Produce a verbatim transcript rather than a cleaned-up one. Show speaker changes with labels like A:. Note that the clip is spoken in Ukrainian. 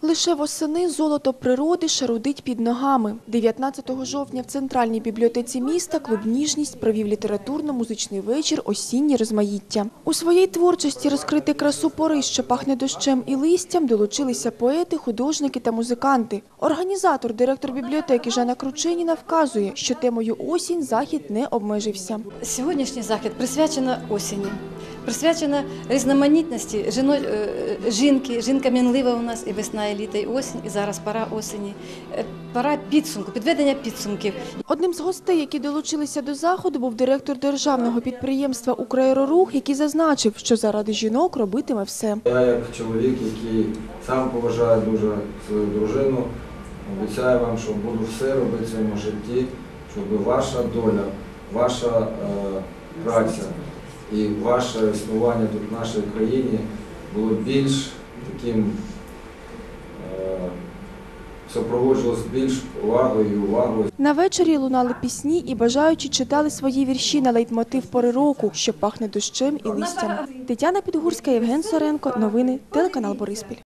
A: Лише восени золото природи шарудить під ногами. дев'ятнадцятого жовтня в Центральній бібліотеці міста клуб «Ніжність» провів літературно-музичний вечір «Осіннє розмаїття». У своїй творчості розкрити красу пори, що пахне дощем і листям, долучилися поети, художники та музиканти. Організатор, директор бібліотеки Жанна Крученіна вказує, що темою «Осінь» захід не обмежився.
B: Сьогоднішній захід присвячено осені, присвячено різноманітності жіно... жінки. Жінка мінлива у нас і весна, і літо, і осінь, і зараз пора осені. Пора підсумку, підведення підсумків.
A: Одним з гостей, які долучилися до заходу, був директор державного підприємства «Украерорух», який зазначив, що заради жінок робитиме все.
C: Я як чоловік, який сам поважає дуже свою дружину, обіцяю вам, що буду все робити в своєму житті, щоб ваша доля, ваша е, праця і ваше існування тут в нашій країні було більш таким, е, супроводжувалося більш увагою і увагою.
A: На вечорі лунали пісні і бажаючі читали свої вірші на лейтмотив пори року, що пахне дощем і листям. Тетяна Підгурська, Євген Соренко. Новини, телеканал «Бориспіль».